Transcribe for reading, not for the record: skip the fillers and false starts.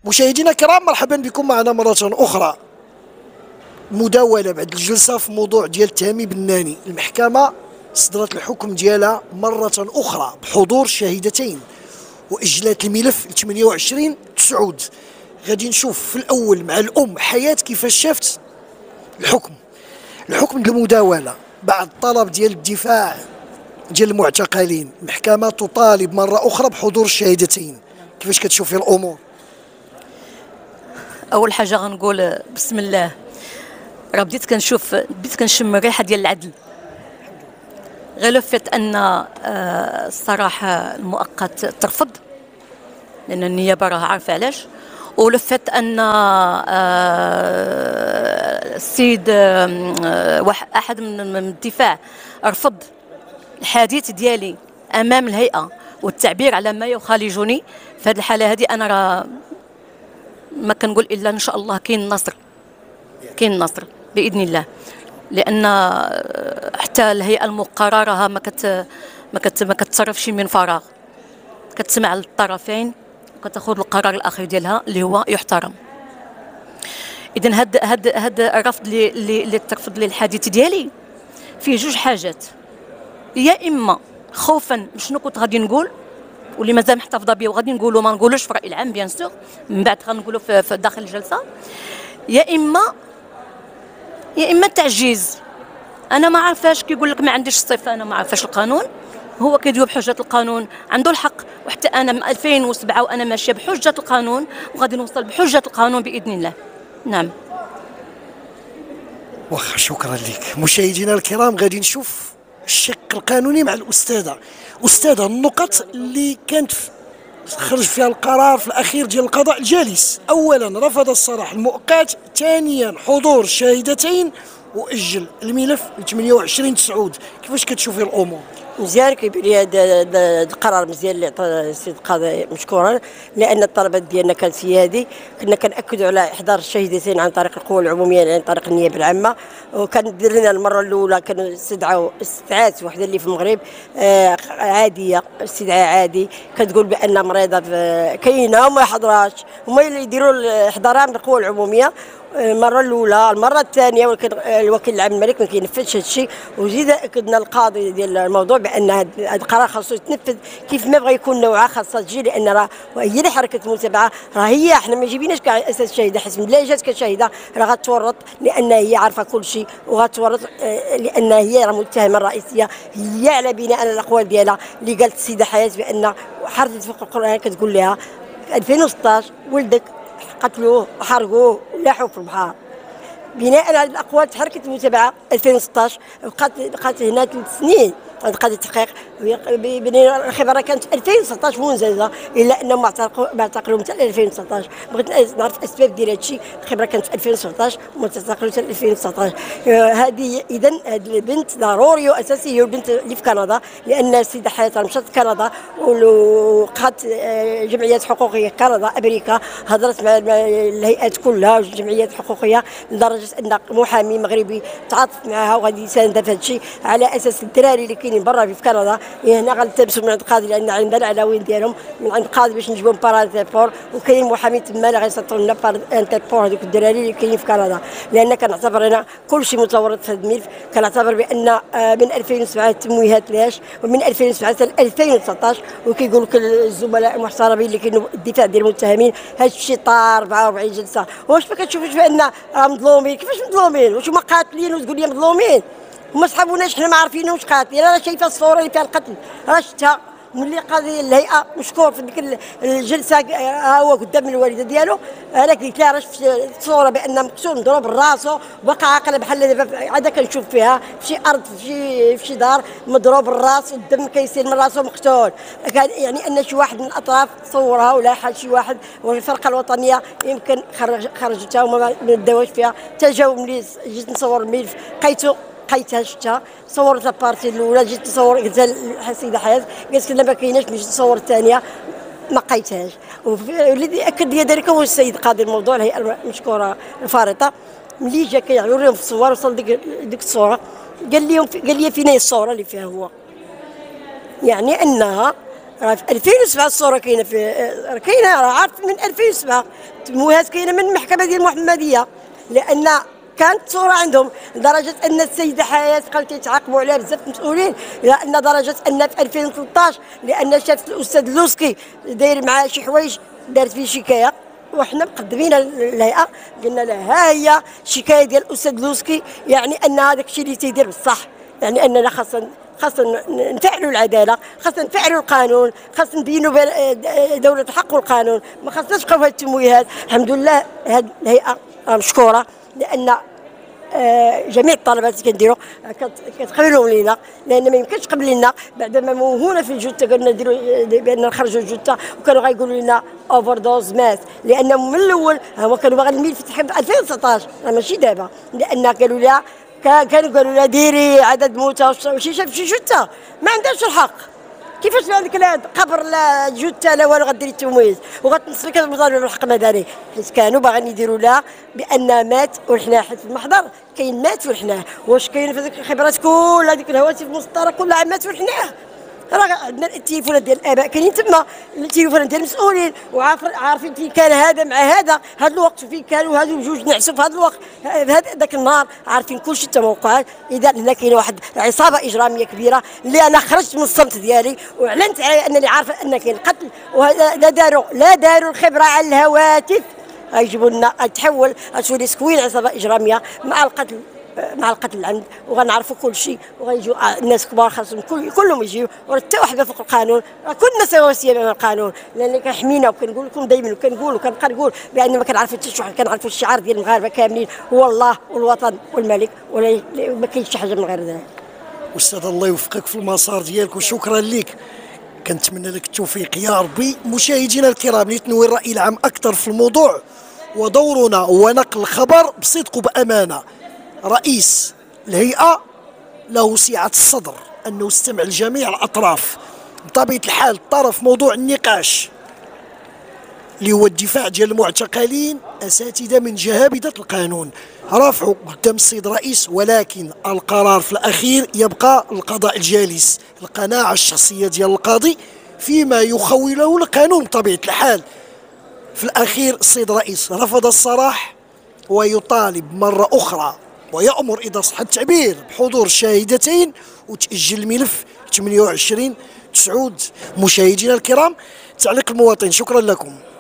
مشاهدينا الكرام، مرحبا بكم معنا مرة أخرى. مداولة بعد الجلسة في موضوع ديال تهامي بناني. المحكمة صدرت الحكم ديالها مرة أخرى بحضور شاهدتين وأجلت الملف ل 28/9. غادي نشوف في الأول مع الأم حياة كيفاش شافت الحكم المداولة بعد طلب ديال الدفاع ديال المعتقلين. المحكمة تطالب مرة أخرى بحضور الشاهدتين. كيفاش كتشوفي الأمور؟ اول حاجه غنقول بسم الله. راه بديت كنشم الريحه ديال العدل. غير لو فات ان الصراحه المؤقت ترفض لان النيابه راه عارفه علاش، ولو فات ان السيد احد من الدفاع رفض الحديث ديالي امام الهيئه والتعبير على ما يخالجني. في هذه الحاله هذه انا راه ما كنقول الا ان شاء الله كاين النصر باذن الله، لان حتى الهيئه المقرره ما كتصرفش من فراغ، كتسمع للطرفين وكتاخذ القرار الاخير ديالها اللي هو يحترم. اذا هاد الرفض اللي ترفض لي الحديث ديالي فيه جوج حاجات. يا اما خوفا شنو كنت غادي نقول واللي مازال محتفظه به وغادي نقولوا ما نقولوش في الراي العام بيان سور، من بعد غنقولوا في داخل الجلسه. يا اما تعجيز. انا ما عارفاش كيقول لك ما عنديش الصفه، انا ما عارفاش القانون، هو كيدوي بحجه القانون، عنده الحق. وحتى انا من 2007 وانا ماشيه بحجه القانون وغادي نوصل بحجه القانون باذن الله. نعم. واخا، شكرا لك. مشاهدينا الكرام، غادي نشوف الشق القانوني مع أستاذة النقط اللي كانت خرج فيها القرار في الأخير ديال القضاء الجالس. أولا رفض الصراح المؤقت، ثانيا حضور الشاهدتين، وأجل الملف ل 28/9. كيفاش كتشوفي الأمور؟ مزيان، كيبان لي هذا القرار مزيان اللي عطى السيد القاضي مشكورا، لان الطلبات ديالنا كانت هي هذه. كنا كنأكدوا على احضار الشاهدتين عن طريق القوى العموميه، عن طريق النيابه العامه. وكان درنا المره الاولى كانوا استدعات وحده اللي في المغرب عاديه، استدعاء عادي، كتقول بان مريضه كاينه وما حضراش، هما اللي يديروا الاحضارها من القوى العموميه. المره الاولى، المره الثانيه ولكن الوكيل العام الملك ما كينفذش هذا الشيء. وزيد اكدنا القاضي ديال الموضوع بان هذا القرار خاصو يتنفذ كيف ما بغى يكون نوعها، خاصها تجي، لان راه هي اللي حركه المتابعه، راه هي احنا ما جيبيناش كاساس شاهده. حسب لا جات كشاهده راه غتورط، لان هي عارفه كل شيء وغتورط، لان هي راه المتهمه الرئيسيه، هي على بناء على الاقوال ديالها اللي قالت السيده حياه بان حرزت فوق القران. كتقول لها 2016 ولدك قتلوه وحرقوه ولاحوه في البحر. بناء على الاقوال تحركت المتابعه 2016، بقات هنا 3 سنين قضيه التحقيق. الخبره كانت 2019 منجزه، الا انهم ما اعتقلوا حتى 2019. بغيت نعرف الاسباب ديال هذا الشيء. الخبره كانت 2019 وما تعتقلوا حتى 2019. هذه اذا هذه البنت ضروري واساسي هي البنت اللي في كندا، لان السيده حياه مشات كندا وقعت جمعيات حقوقيه كندا امريكا، هضرت مع الهيئات كلها والجمعيات الحقوقيه، لدرجه ان محامي مغربي تعاطف معها وغادي يساندها في هذا الشيء، على اساس الدراري اللي كاينين برا في كندا هنا غنلتبسوا من عند القاضي، لان عندنا العناوين ديالهم من عند القاضي باش نجيبهم بارانتيبور، وكاين محامي تما اللي غيسطروا لنا بارانتيبور هذوك الدراري اللي كاينين في كندا. لان كنعتبر انا كل شيء متورط في هذا الملف. كنعتبر بان من 2007 التمويهات لاش، ومن 2007 حتى 2019، وكيقول لك الزملاء المحترمين اللي كانوا الدفاع ديال المتهمين هذا الشيء طار 44 جلسه. واش ما كتشوفوش بان مظلومين؟ كيفاش مظلومين؟ واش هما قاتلين وتقول لي مظلومين؟ هما صحابوناش، حنا ما عارفينهمش قاتلين. انا شايفه الصوره اللي فيها القتل، راه شفتها ملي قاضي الهيئه مشكور في ديك الجلسه، هو قدام الوالده ديالو. انا قلت لها راه شفت الصوره بان مقتول مضروب راسه وبقى عاقله بحال دابا عاده كنشوف فيها في شي ارض في شي دار مضروب الراس والدم كيسيل من راسه مقتول. كان يعني ان شي واحد من الاطراف صورها ولا حال شي واحد، والفرقه الوطنيه يمكن خرجتها وما داوش فيها. حتى جاو ملي جيت نصور الملف لقيتها شفتها، صورت البارتي الاولى، جيت نصور قلت لها السيده حياه، قالت لي ما كايناش، جيت نصور الثانيه ما لقيتهاش. والذي اكد لي ذلك هو السيد قاضي الموضوع الهيئه المشكوره الفارطه. ملي جا كيعيوريهم في الصور وصل ديك الصوره، قال لي فين هي الصوره اللي فيها هو، يعني انها راه في 2007 الصوره كاينه كاينه، راه عارف من 2007 التمويهات كاينه من المحكمه ديال المحمديه، لان كانت صوره عندهم لدرجه ان السيده حياه قال كيتعاقبوا عليها بزاف المسؤولين، لان درجه ان في 2013 لان شافت الاستاذ لوسكي داير معاه شي حوايج دارت فيه شكايه، وحنا مقدمين الهيئه قلنا لها ها هي شكايه ديال الاستاذ لوسكي، يعني ان هذاك الشيء اللي تيدير بصح، يعني اننا خاصنا نفعلوا العداله، خاصنا نفعلوا القانون، خاصنا نبينوا دوله الحق والقانون، ما خاصناش نبقاو هاد التمويهات. الحمد لله هاد الهيئه مشكوره، لان جميع الطلبات اللي كنديروا كتقبلوا لينا، لان ما يمكنش قبل لنا بعد ما موهونا في الجثه قلنا نديروا بان نخرجوا الجثه، وكانوا غايقولوا لنا اوفر دوز مات، لان من الاول هما كانوا باغيين الملف يفتح ب 2019 ماشي دابا، لان قالوا لها قالوا لها ديري عدد موتى وشي شاف شي جثه ما عندهاش الحق، كيفاش عندك لا قبر لا جثه لا والو غديري التمويز وغتنصلي كتطالبي بالحق المدني، حيت كانوا باغيين يديروا لها بان مات ولحناه، حيت في المحضر كاين مات ولحناه، واش كاين في هذيك الخبرات كل هذيك الهواتف المسطره كلها مات ولحناه؟ راه عندنا التليفونات ديال الاباء كاينين تما، التليفونات ديال المسؤولين وعارفين فين كان هذا مع هذا الوقت، وفين كانوا هذو بجوج نعسوا في هذا الوقت في ذاك النهار، عارفين كل شيء التوقعات. اذا هنا كاينه واحد عصابه اجراميه كبيره اللي انا خرجت من الصمت ديالي واعلنت على انني عارفه ان كاين قتل، لا داروا الخبره على الهواتف، غيجيبوا لنا تحول تولي سكوين عصابه اجراميه مع القتل العمد، وغنعرفوا كل شيء، وغيجوا الناس كبار خاصهم كلهم يجيو، وحتى واحد فوق القانون، كلنا سواسيه امام القانون، لان كنحمينا وكنقول لكم دائما وكنقول وكنبقى نقول بان ما كنعرفوا حتى شي واحد، كنعرفوا الشعار ديال المغاربه كاملين هو الله والوطن والملك، وما كاينش شي حاجه من غير ذلك. استاذ الله يوفقك في المسار ديالك وشكرا لك، كنتمنى لك التوفيق يا ربي. مشاهدينا الكرام، لتنوير الراي العام اكثر في الموضوع، ودورنا هو نقل الخبر بصدق وبامانه. رئيس الهيئة له سعة الصدر أنه يستمع لجميع الأطراف، بطبيعة الحال طرف موضوع النقاش اللي هو الدفاع ديال المعتقلين أساتذة من جهابذة القانون رافعوا قدام السيد الرئيس، ولكن القرار في الأخير يبقى القضاء الجالس، القناعة الشخصية ديال القاضي فيما يخوله القانون بطبيعة الحال. في الأخير السيد الرئيس رفض الصراح ويطالب مرة أخرى ويأمر إذا صح التعبير بحضور الشاهدتين وتأجيل الملف 28/9. مشاهدينا الكرام، تعليق المواطن. شكرا لكم.